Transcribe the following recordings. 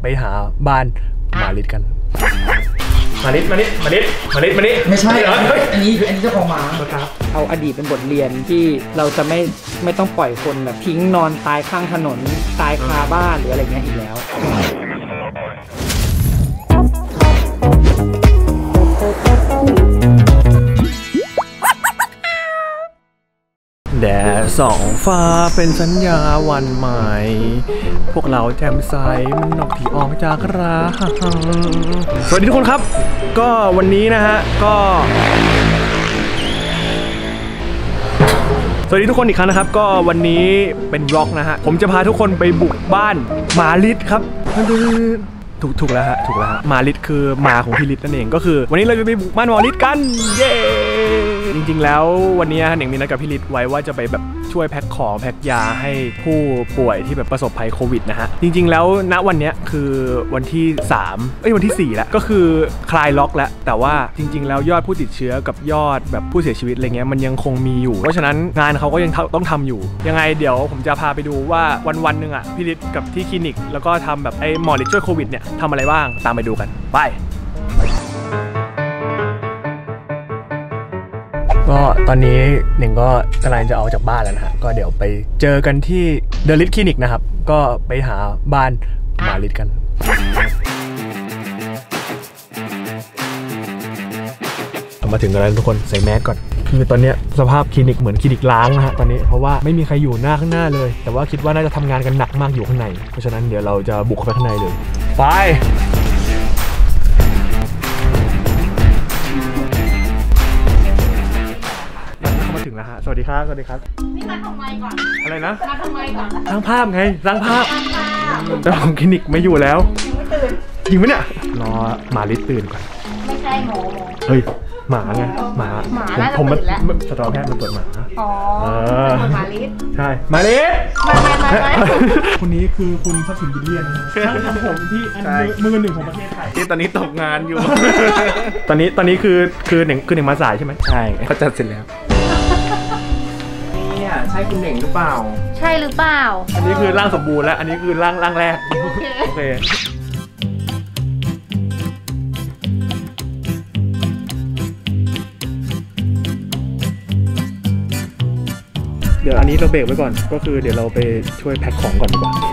ไปหาบ้านมาลิดกันมาลิดไม่ใช่อันนี้เจ้าของหมาครับเอาอดีตเป็นบทเรียนที่เราจะไม่ต้องปล่อยคนแบบทิ้งนอนตายข้างถนนตายคาบ้านหรืออะไรเงี้ยอีกแล้วแดดส่องฟ้าเป็นสัญญาวันใหม่พวกเราแจ่มใสมันนกที่ออกจากราสวัสดีทุกคนครับก็วันนี้นะฮะก็สวัสดีทุกคนอีกครั้งนะครับก็วันนี้เป็นบล็อกนะฮะผมจะพาทุกคนไปบุกบ้านหมาลิดครับถูกแล้วฮะหมาลิดคือหมาของพี่ลิดนั่นเองก็คือวันนี้เราจะไปบุกบ้านหมาลิดกันเย้จริงๆแล้ววันนี้เหน่งมีนัดกับพี่ลิดไว้ว่าจะไปแบบช่วยแพ็คของแพ็คยาให้ผู้ป่วยที่แบบประสบภัยโควิดนะฮะจริงๆแล้วณวันนี้คือวันที่วันที่4แล้วก็คือคลายล็อกแล้วแต่ว่าจริงๆแล้วยอดผู้ติดเชื้อกับยอดแบบผู้เสียชีวิตอะไรเงี้ยมันยังคงมีอยู่เพราะฉะนั้นงานเขาก็ยังต้องทำอยู่ยังไงเดี๋ยวผมจะพาไปดูว่าวันหนึ่งอ่ะพี่ลิดกับที่คลินิกแล้วก็ทำแบบไอ้หมอลิดช่วยโควิดเนี่ยทำอะไรบ้างตามไปดูกันไปก็ตอนนี้หนึ่งก็กำลังจะออกจากบ้านแล้วนะฮะก็เดี๋ยวไปเจอกันที่เดอะลิดคลินิกนะครับก็ไปหาบ้านหมาลิดกันมาถึงกันแล้วทุกคนใส่แมสก่อนคือตอนนี้สภาพคลินิกเหมือนคลินิกล้างนะฮะตอนนี้เพราะว่าไม่มีใครอยู่ข้างหน้าเลยแต่ว่าคิดว่าน่าจะทำงานกันหนักมากอยู่ข้างในเพราะฉะนั้นเดี๋ยวเราจะบุกเข้าไปข้างในเลยไปถึงแล้วฮะสวัสดีครับนี่มาทำไมก่อนอะไรนะมาทำไมก่อนสร้างภาพไงสร้างภาพเจ้าของคลินิกไม่อยู่แล้วยังไม่ตื่นจริงไหมเนี่ยรอหมาลิดตื่นก่อนไม่ใช่หมอเฮ้ยหมาไงหมาผมมาสัตวแพทย์มาตรวจหมาอ๋อหมาลิดใช่หมาลิดไม่คนนี้คือคุณทรัพย์สินบิลเลียนช่างทำผมที่มือหนึ่งของประเทศไทยที่ตอนนี้ตกงานอยู่ตอนนี้คือหนึ่งมาสายใช่ไหมใช่เขาจัดเสร็จแล้วใช่คุณเหน่งหรือเปล่าใช่หรือเปล่าอันนี้คือร่างสมบูรณ์แล้วอันนี้คือร่างแรกโอเคเดี๋ยวอันนี้เราเบรกไว้ก่อนก็คือเดี๋ยวเราไปช่วยแพ็คของก่อนดีกว่า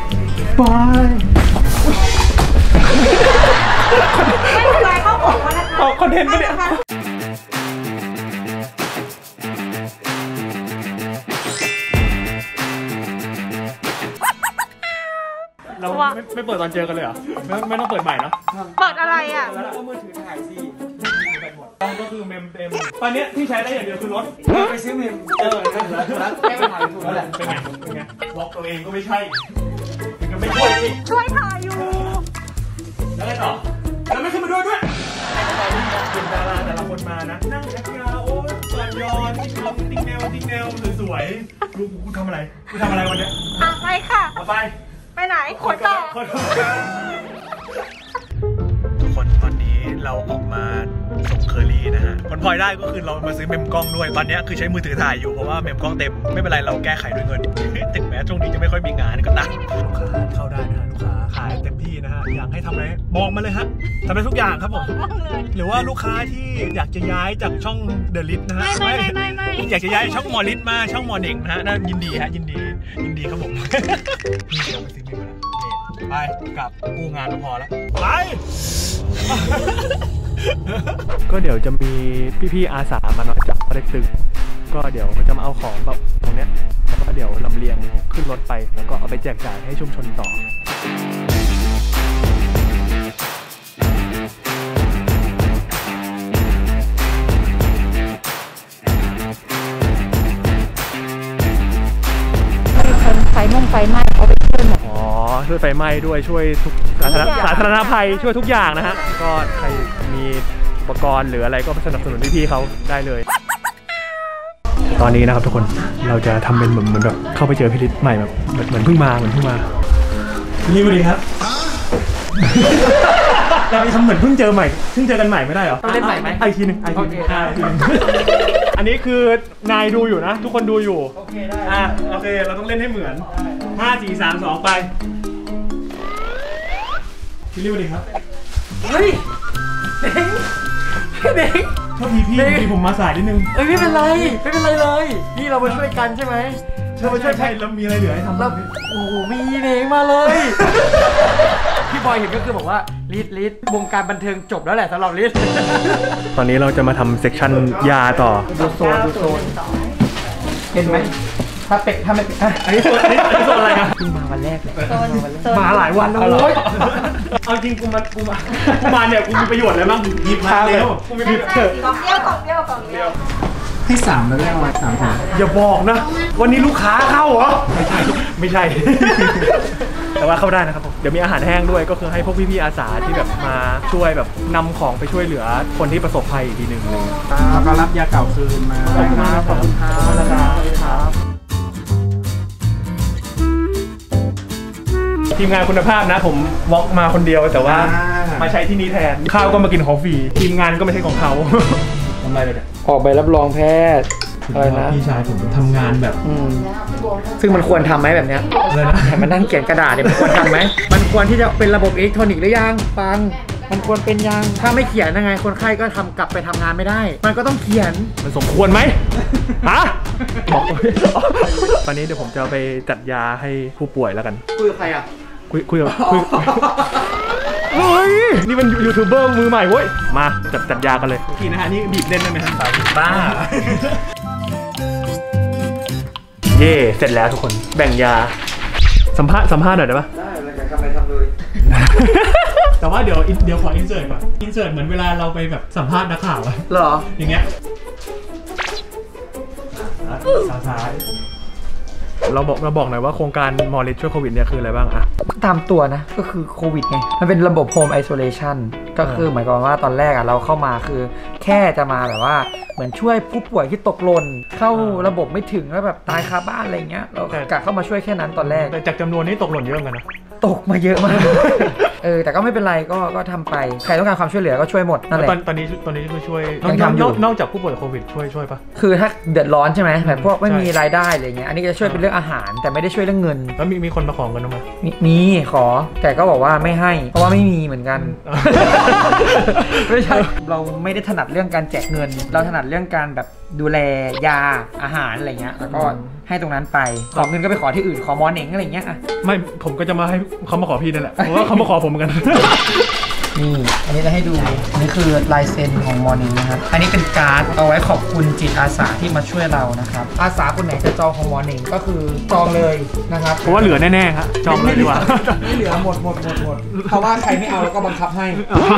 ไปเข้าผมมาแล้วค่ะคอนเทนต์ปะเนี่ยเราไม่เปิดตอนเจอกันเลยเหรอไม่ต้องเปิดใหม่เนาะเปิดอะไรอ่ะแล้วก็มือถือถ่ายสิก็คือเมมเต็มตอนนี้ที่ใช้ได้อย่างเดียวคือรถไปซื้อเมมแล้วแก้ถ่ายถูกแล้วแหละเป็นไงบล็อกตัวเองก็ไม่ใช่มันก็ไม่ช่วยถ่ายอยู่แล้วไงต่อแล้วไม่ขึ้นมาด้วยเป็นดาราแต่ละคนมานะนั่งแอคยาโอ้เปิดยอนติ๊งแนวสวยๆกูทำอะไรวันนี้ไปค่ะไปไหนขนต่อทุกคนตอนนี้เราออกมาส่งเคอรี่นะฮะผลพลอยได้ก็คือเรามาซื้อเมมกล้องด้วยตอนนี้คือใช้มือถือถ่ายอยู่เพราะว่าเมมกล้องเต็มไม่เป็นไรเราแก้ไขด้วยเงินถึงแม้ช่วงนี้จะไม่ค่อยมีงานก็ตามลูกค้าเข้าได้นะฮะลูกค้าขายเต็มที่นะฮะอยากให้ทำอะไรบอกมาเลยฮะทำได้ทุกอย่างครับผมหรือว่าลูกค้าที่อยากจะย้ายจากช่องเดอะลิสนะฮะไม่อยากจะย้ายช่องหมอลิสมาช่องหมอเน่งนะฮะน่ายินดีครับผมนี่เราไปซื้อเมมไปกับกู้งานก็พอแล้วไปก็เดี๋ยวจะมีพี่อาสามาหน่อยจากปอเต็กตึงก็เดี๋ยวจะมาเอาของแบบตรงเนี้ยแล้วก็เดี๋ยวลำเลียงขึ้นรถไปแล้วก็เอาไปแจกจ่ายให้ชุมชนต่อไฟไหม้เขาไปช่วยหมดช่วยไฟไหม้ด้วยช่วยทุกสาธารณภัยช่วยทุกอย่างนะฮะก็ใครมีอุปกรณ์หรืออะไรก็สนับสนุนพี่เขาได้เลยตอนนี้นะครับทุกคนเราจะทำเป็นเหมือนแบบเข้าไปเจอพี่ลิศใหม่แบบเหมือนเพิ่งมานี่สวัสดีครับเราทำเหมือนเพิ่งเจอกันใหม่ไม่ได้เหรอเล่นใหม่ไหมอีกทีนึงอันนี้คือนายดูอยู่นะทุกคนดูอยู่โอเคได้โอเคเราต้องเล่นให้เหมือน5 4 3 2ไปพี่รีบสวัสดีครับเฮ้ยเด็กโทษทีพี่ผมมาสายนิดนึงเอ้ยไม่เป็นไรเลยนี่เรามาช่วยกันใช่ไหมเรามาช่วยแพ็คแล้วมีอะไรเหลือให้ทำเราโอ้โหมีเองมาเลยพี่บอยเห็นก็คือบอกว่าลิศวงการบันเทิงจบแล้วแหละสำหรับลิศตอนนี้เราจะมาทำเซกชันยาต่อดูโซนเห็นไหมถ้าไม่อ่ะอันนี้โซนอะไรครับเพิ่งมาวันแรกเลยมาหลายวันแล้วโว้ยเอาจริงกูมาเนี่ยกูมีประโยชน์อะไรบ้างหยิบมาเร็วกูมีเถอะกล่องเดียวให้3แล้วได้มา3ถุงอย่าบอกนะวันนี้ลูกค้าเข้าเหรอไม่ใช่ แต่ว่าเข้าได้นะครับผมเดี๋ยวมีอาหารแห้งด้วยก็คือให้พวกพี่ๆอาสาที่แบบมาช่วยแบบนำของไปช่วยเหลือคนที่ประสบภัยอีกทีหนึ่งเลยแล้วก็รับยาเก่าคืนมาขอบคุณครับขอบคุณครับทีมงานคุณภาพนะผมวอล์กมาคนเดียวแต่ว่ามาใช้ที่นี่แทนข้าวก็มากินของฟรีทีมงานก็ไม่ใช่ของเขาทำไรเลยเนี่ยออกใบรับรองแพทย์อะไรนะพี่ชายผมทำงานแบบซึ่งมันควรทำไหมแบบเนี้ยเลยนะแต่มันนั่งเขียนกระดาษเนี่ยมันควรทำไหมมันควรที่จะเป็นระบบอิเล็กทรอนิกส์หรือยังฟังมันควรเป็นยังถ้าไม่เขียนยังไงคนไข้ก็กลับไปทำงานไม่ได้ มันก็ต้องเขียนมันสมควรไหมฮะบอกตอนนี้เดี๋ยวผมจะไปจัดยาให้ผู้ป่วยแล้วกันคุยกับใครอ่ะคุยเฮ้ยนี่มันยูทูบเบอร์มือใหม่เว้ยมาจัดยากันเลยกี่นะฮะนี่บีบเล่นได้ไหมฮะบ้าเย่เสร็จแล้วทุกคนแบ่งยาสัมภาษณ์หน่อยได้ปะได้เลยทำอะไรทำเลย แต่ว่าเดี๋ยวขออินเสิร์ตก่อนอินเสิร์ตเหมือนเวลาเราไปแบบสัมภาษณ์นักข่าวอะเหรออย่างเงี้ยซ้ายเราบอกหน่อยว่าโครงการหมอฤทธิ์ช่วยโควิดเนี่ยคืออะไรบ้างอะตามตัวนะก็คือโควิดไงมันเป็นระบบโฮมไอโซเลชันก็คือหมายความว่าตอนแรกอ่ะเราเข้ามาคือแค่จะมาแบบว่าเหมือนช่วยผู้ป่วยที่ตกหล่นเข้าระบบไม่ถึงแล้วแบบตายคาบ้านอะไรเงี้ยเรากะเข้ามาช่วยแค่นั้นตอนแรกแต่จากจำนวนนี้ตกหล่นเยอะกันนะตกมาเยอะมาก แต่ก็ไม่เป็นไรก็ทำไปใครต้องการความช่วยเหลือก็ช่วยหมดนั่นแหละตอนนี้คือช่วยยังทำอยู่นอกจากผู้ป่วยโควิดช่วยปะคือถ้าเดือดร้อนใช่ไหมแบบพวกไม่ใช่มีรายได้อะไรเงี้ยอันนี้ก็จะช่วยเป็นเรื่องอาหารแต่ไม่ได้ช่วยเรื่องเงินแล้วมีคนมาขอเงินบ้างไหมมีขอแต่ก็บอกว่าไม่ให้เพราะว่าไม่มีเหมือนกัน ไม่ใช่เราไม่ได้ถนัดเรื่องการแจกเงิน เราถนัดเรื่องการแบบดูแลยาอาหารอะไรเงี้ยแล้วก็ให้ตรงนั้นไปขอเงินก็ไปขอที่อื่นขอหมอเหน่งอะไรเงี้ยอะไม่ผมก็จะมาให้เขามาขอพี่นั่นแหละเพราะว่าเขามาขอผมเหมือนกันนี่อันนี้จะให้ดูอันนี้คือลายเซ็นของมอร์นิ่งนะครับอันนี้เป็นการ์ดเอาไว้ขอบคุณจิตอาสาที่มาช่วยเรานะครับอาสาคนไหนจะจองของมอร์นิ่งก็คือจองเลยนะครับเพราะว่าเหลือแน่ๆครับจองเลยดีกว่าไม่เหลือหมดเพราะว่าใครไม่เอาแล้วก็บังคับให้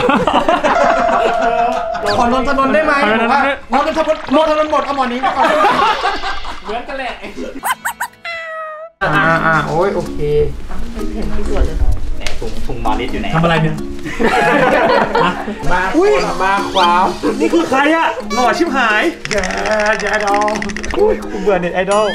ขอนนทนนท์ได้ไหมบอกว่านนทนนท์หมดเอามอร์นิ่งก่อนเหมือนกันแหละโอ้ยโอเคถุงหมอฤทธิ์อยู่ไหนทำอะไรเนี่ยมาความนี่คือใครอะหล่อชิบหายแย่ดอกูเบื่อเน็ตไอดอล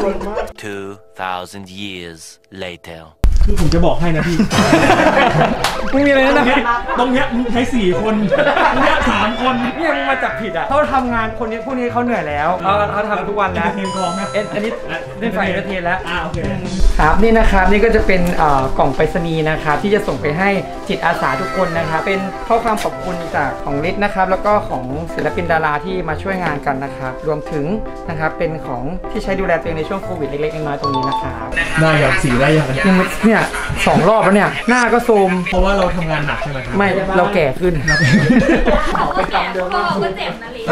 2,000 years later. คือผมจะบอกให้นะพี่ไม่มีอะไรนะตรงเนี้ยมึงใช้4 คนตรงเนี้ย3 คนเนี่ยมึงมาจับผิดอ่ะเขาทำงานคนนี้พวกนี้เขาเหนื่อยแล้วเขาทำทุกวันแล้วเทนกองนะอันนี้ได้ฝ่ายเอนเตอร์เทนแล้วโอเคครับนี่นะครับนี่ก็จะเป็นกล่องไปรษณีย์นะครับที่จะส่งไปให้จิตอาสาทุกคนนะครับเป็นข้อความขอบคุณจากของฤทธิ์นะครับแล้วก็ของศิลปินดาราที่มาช่วยงานกันนะครับรวมถึงนะครับเป็นของที่ใช้ดูแลตัวเองในช่วงโควิดเล็กๆน้อยๆตรงนี้นะครับได้ครับสีได้ยังยังเนี่ย2 รอบแล้วเนี่ยหน้าก็โทรมเพราะว่าเราทำงานหนักใช่ไหมครับไม่เราแก่ขึ้นไปตามเดิมมากก็เจ็บนะลิ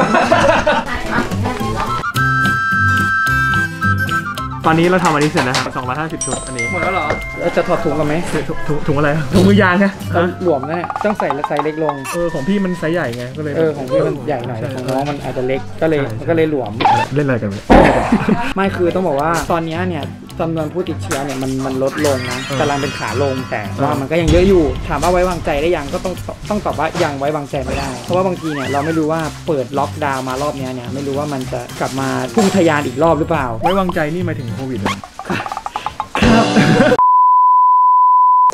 ตอนนี้เราทำอันนี้เสร็จนะครับ250 ชุดอันนี้หมดแล้วเหรอเราจะถอดถุงกันไหมถุงอะไรถุงมือยางไงหลวมนะเนี่ยต้องใส่ไซส์เล็กลงของพี่มันไซส์ใหญ่ไงก็เลยของพี่มันใหญ่หน่อยของน้องมันอาจจะเล็กก็เลยหลวมเล่นอะไรกันไม่คือต้องบอกว่าตอนนี้เนี่ยจำนวนผู้ติดเชื้อเนี่ยมันลดลงนะกำลังเป็นขาลงแต่ว่ามันก็ยังเยอะอยู่ถามว่าไว้วางใจได้ยังก็ต้องตอบว่ายังไว้วางใจไม่ได้เพราะว่าบางทีเนี่ยเราไม่รู้ว่าเปิดล็อกดาวน์มารอบนี้เนี่ยไม่รู้ว่ามันจะกลับมาพุ่งทะยานอีกรอบหรือเปล่าไว้วางใจนี่หมายถึงโควิดเหรอครับ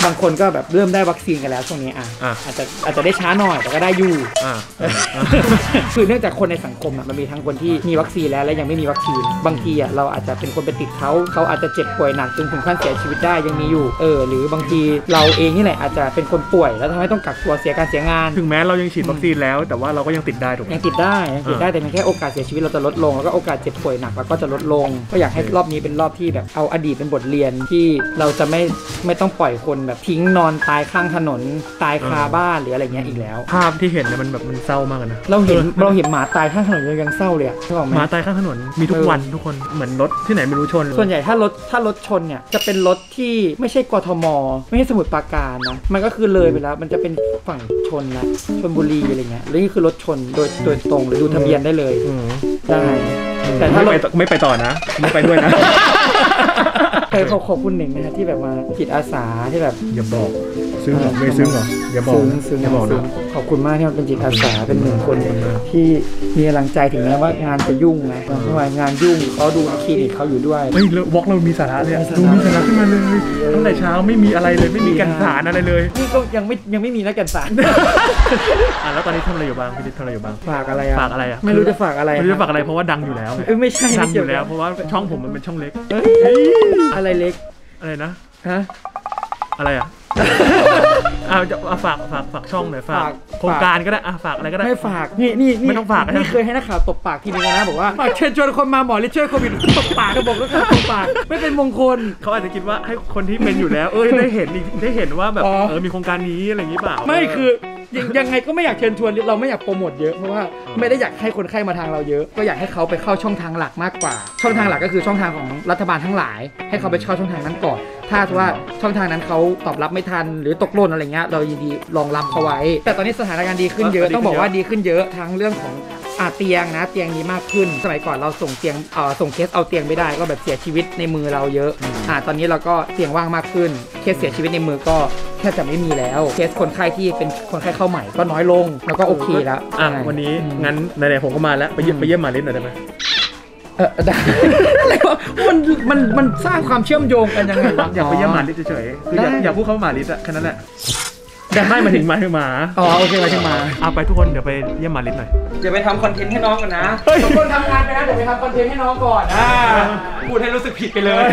บางคนก็แบบเริ่มได้วัคซีนกันแล้วช่วงนี้อาจจะได้ช้าหน่อยแต่ก็ได้อยู่คือเนื่องจากคนในสังคมมันมีทั้งคนที่มีวัคซีนแล้วและยังไม่มีวัคซีนบางทีเราอาจจะเป็นคนไปติดเขาอาจจะเจ็บป่วยหนักจนถึงขั้นเสียชีวิตได้ยังมีอยู่หรือบางทีเราเองนี่แหละอาจจะเป็นคนป่วยแล้วทำให้ต้องกักตัวเสียการเสียงานถึงแม้เรายังฉีดวัคซีนแล้วแต่ว่าเราก็ยังติดได้ถูกไหมยังติดได้แต่เพียงแค่โอกาสเสียชีวิตเราจะลดลงแล้วก็โอกาสเจ็บป่วยหนักเราก็จะลดลงก็อยากให้รอบนี้เป็นรอบที่แบบเอาอดีตเป็นบทเรียนที่เราจะไม่ต้องปล่อยคนแบบทิ้งนอนตายข้างถนนตายคาบ้านหรืออะไรเงี้ยอีกแล้วภาพที่เห็นเนี่ยมันแบบมันเศร้ามากนะเราเห็นหมาตายข้างถนนยังเศร้าเลยหมาตายข้างถนนมีทุกวันทุกคนเหมือนรถที่ไหนไม่รู้ชนส่วนใหญ่ถ้ารถชนเนี่ยจะเป็นรถที่ไม่ใช่กทมไม่ใช่สมุทรปราการนะมันก็คือเลยไปแล้วมันจะเป็นฝั่งชนนะชลบุรีอะไรเงี้ยแล้วนี่คือรถชนโดยตรงเลยดูทะเบียนได้เลยได้แต่ถ้าไม่ไปต่อนะไม่ไปด้วยนะขอบคุณหนึ่งนะที่แบบมาจิตอาสาที่แบบอย่าบอกซึ้งไม่ซึ้งเหรออย่าบอกอย่าบอกนะขอบคุณมากที่มันเป็นจิตอาสาเป็นหนึ่งคนที่มีกำลังใจถึงแม้ว่างานจะยุ่งนะเพราะว่างานยุ่งเขาดูคลินิกเขาอยู่ด้วยเฮ้ยวอล์กเรามีสาระเลยดูมีสาระขึ้นมาเลยตั้งแต่เช้าไม่มีอะไรเลยไม่มีกันสารอะไรเลยนี่ก็ยังไม่มีนักกันสารแล้วตอนนี้ทำอะไรอยู่บ้างพี่ดิษทำอะไรอยู่บ้างฝากอะไรไม่รู้จะฝากอะไรไม่รู้จะฝากอะไรเพราะว่าดังอยู่แล้วไม่ใช่ดังอยู่แล้วเพราะว่าช่องผมมันเป็นช่องเล็กอะไรเล็กอะไรนะฮะอะไรจะฝากช่องหน่อยฝากโครงการก็ได้ฝากอะไรก็ได้ไม่ฝากนี่ไม่ต้องฝากนี่เคยให้นักข่าวตบปากทีนึงนะบอกว่าเชิญชวนคนมาหมอฤทธิ์ช่วยโควิดตบปากก็บอกแล้วตบปากไม่เป็นมงคลเขาอาจจะคิดว่าให้คนที่เป็นอยู่แล้วได้เห็นว่าแบบมีโครงการนี้อะไรอย่างนี้เปล่าไม่คือยังไงก็ไม่อยากเชิญชวนเราไม่อยากโปรโมทเยอะเพราะว่าไม่ได้อยากให้คนไข้มาทางเราเยอะก็อยากให้เขาไปเข้าช่องทางหลักมากกว่าช่องทางหลักก็คือช่องทางของรัฐบาลทั้งหลายให้เขาไปเข้าช่องทางนั้นก่อนถ้าว่าช่องทางนั้นเขาตอบรับไม่ทันหรือตกหล่นอะไรเงี้ยเรายินดีรองรับเขาไว้แต่ตอนนี้สถานการณ์ดีขึ้นเยอะต้องบอกว่าดีขึ้นเยอะทั้งเรื่องของเตียงนะเตียงนี้มากขึ้นสมัยก่อนเราส่งเตียงส่งเคสเอาเตียงไม่ได้ก็แบบเสียชีวิตในมือเราเยอะตอนนี้เราก็เตียงว่างมากขึ้นเคสเสียชีวิตในมือก็แทบจะไม่มีแล้วเคสคนไข้ที่เป็นคนไข้เข้าใหม่ก็น้อยลงแล้วก็โอเคแล้ววันนี้งั้นไหนๆผมก็มาแล้วไปเยี่ยมหมาฤทธิ์หน่อยได้ไหมได้อะไรวะมันสร้างความเชื่อมโยงกันยังไงอยากไปเยี่ยมหมาฤทธิ์เฉยๆคืออยากพูดเขาหมาฤทธิ์แค่นั้นแหละไม่มาถึงหมาโอเคมาถึงหมาไปทุกคนเดี๋ยวไปเยี่ยมหมาฤทธิ์หน่อยเดี๋ยวไปทำคอนเทนต์ให้น้องก่อนนะทุกคนทำงานไปนะเดี๋ยวไปทำคอนเทนต์ให้น้องก่อนพูดให้รู้สึกผิดไปเลย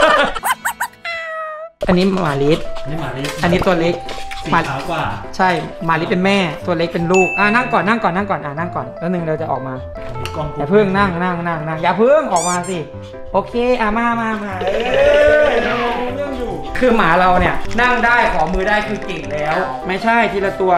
อันนี้หมาฤทธิ์อันนี้ตัวเล็กสีขาวกว่าใช่หมาฤทธิ์เป็นแม่ตัวเล็กเป็นลูกนั่งก่อนนั่งก่อนแล้วนึงเราจะออกมาอย่าเพิ่งนั่งอย่าเพิ่งออกมาสิโอเคมาคือหมาเราเนี่ยนั่งได้ขอมือได้คือเก่งแล้วไม่ใช่ทีละตัว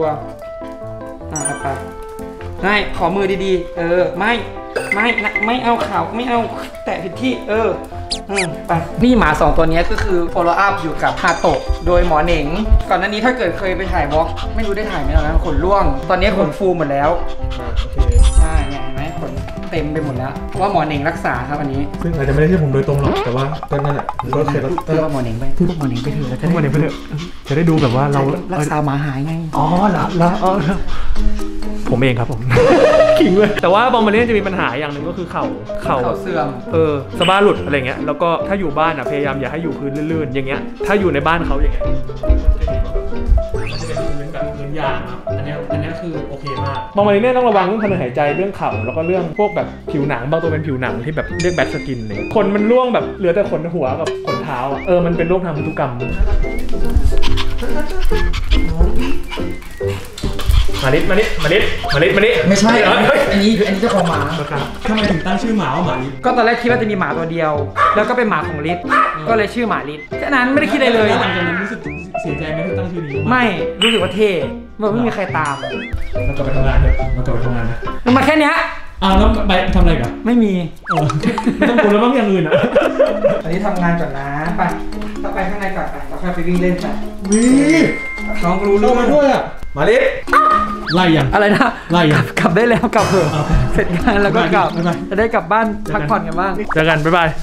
ไปไม่ขอมือดีๆไม่เอาข่าวไม่เอาแตะผิดที่ไปนี่หมา2ตัวนี้ก็คือ follow up อยู่กับฮาโตะโดยหมอเหน่งก่อนหน้านี้ถ้าเกิดเคยไปถ่ายวอล์กไม่รู้ได้ถ่ายไหมนะขนร่วงตอนนี้ขนฟูหมดแล้วใช่เห็นไหมขนเต็มไปหมดแล้วเพราะว่าหมอเหน่งรักษาครับอันนี้ซึ่งอาจจะไม่ได้ที่ผมโดยตรงหรอกแต่ว่าก็นั่นแหละก็เคยว่าหมอเหน่งไปหมอเหน่งไปเถอะหมอเหน่งไปเถอะจะได้ดูแบบว่าเรารักษาหมาหายไงแล้วผมเองครับผมขิงเลยแต่ว่าบอมบาเล่จะมีปัญหาอย่างหนึ่งก็คือเข่าเสื่อมสะบ้าหลุดอะไรเงี้ยแล้วก็ถ้าอยู่บ้านพยายามอย่าให้อยู่พื้นลื่นๆอย่างเงี้ยถ้าอยู่ในบ้านเขาอย่างเงี้ยมันจะเป็นพื้นแบบพื้นยางอันนี้คือโอเคมากบอมบาเล่ต้องระวังเรื่องทางเดินหายใจเรื่องเข่าแล้วก็เรื่องพวกแบบผิวหนังบางตัวเป็นผิวหนังที่แบบเรียกแบดสกินเลยขนมันร่วงแบบเหลือแต่ขนหัวกับขนเท้ามันเป็นโรคทางพันธุกรรมมาลิไม่ใช่อันนี้เจ้าของหมาทำไมถึงตั้งชื่อหมาว่าหมาลิก็ตอนแรกคิดว่าจะมีหมาตัวเดียวแล้วก็เป็นหมาของลิศก็เลยชื่อหมาลิศแค่นั้นไม่ได้คิดอะไรเลยหลังจากนั้นรู้สึกเสียใจไหมที่ตั้งชื่อนี้ไม่รู้สึกว่าเท่ไม่มีใครตามมันกลับไปทำงานเถอะมันมาแค่นี้แล้วไปทำอะไรกันไม่มีไม่ต้องกลัวแล้วบ้างอย่างอื่นอันนี้ทำงานก่อนนะไปข้างในก่อนเราค่อยไปวิ่งเล่นกันน้องรู้มาด้วยมาลิศไล่ยังอะไรนะไล่ยังกลับได้แล้วกลับเถอะเสร็จงานแล้วก็กลับจะได้กลับบ้านพักผ่อนกันบ้างเจอกันบ๊ายบาย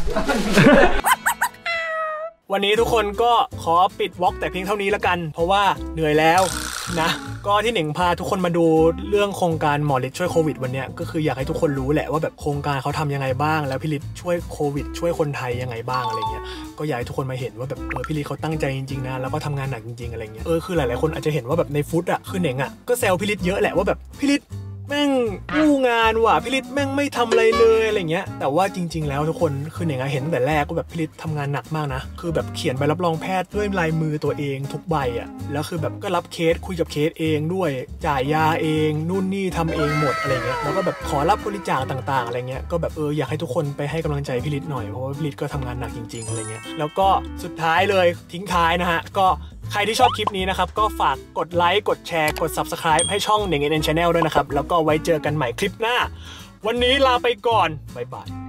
วันนี้ทุกคนก็ขอปิดวอล์กแต่เพียงเท่านี้ละกันเพราะว่าเหนื่อยแล้วนะก็ที่หนิงพาทุกคนมาดูเรื่องโครงการหมอฤทธิ์ช่วยโควิดวันนี้ก็คืออยากให้ทุกคนรู้แหละว่าแบบโครงการเขาทำยังไงบ้างแล้วพี่ฤทธิ์ช่วยโควิดช่วยคนไทยยังไงบ้างอะไรเงี้ยก็อยากให้ทุกคนมาเห็นว่าแบบพี่ฤทธิ์เขาตั้งใจจริงๆนะแล้วก็ทำงานหนักจริงๆอะไรเงี้ยคือหลายๆคนอาจจะเห็นว่าแบบในฟุตอะคือหนิงอะก็แซวพี่ฤทธิ์เยอะแหละว่าแบบพี่ฤทธิ์แม่งกู้งานว่ะพี่ฤทธิ์แม่งไม่ทำอะไรเลยอะไรเงี้ยแต่ว่าจริงๆแล้วทุกคนคือหนิงเห็นตั้งแต่แรกก็แบบพี่ฤทธิ์ทำงานหนักมากนะคือแบบเขียนใบรับรองแพทย์ด้วยลายมือตัวเองทุกใบอ่ะแล้วคือแบบก็รับเคสคุยกับเคสเองด้วยจ่ายยาเองนู่นนี่ทำเองหมดอะไรเงี้ยแล้วก็แบบขอรับบริจาคต่างๆอะไรเงี้ยก็แบบอยากให้ทุกคนไปให้กำลังใจพี่ฤทธิ์หน่อยเพราะว่าพี่ฤทธิ์ก็ทำงานหนักจริงๆอะไรเงี้ยแล้วก็สุดท้ายเลยทิ้งท้ายนะฮะก็ใครที่ชอบคลิปนี้นะครับก็ฝากกดไลค์กดแชร์กด Subscribe ให้ช่อง Ning NN Channel ด้วยนะครับแล้วก็ไว้เจอกันใหม่คลิปหน้าวันนี้ลาไปก่อนบ๊ายบาย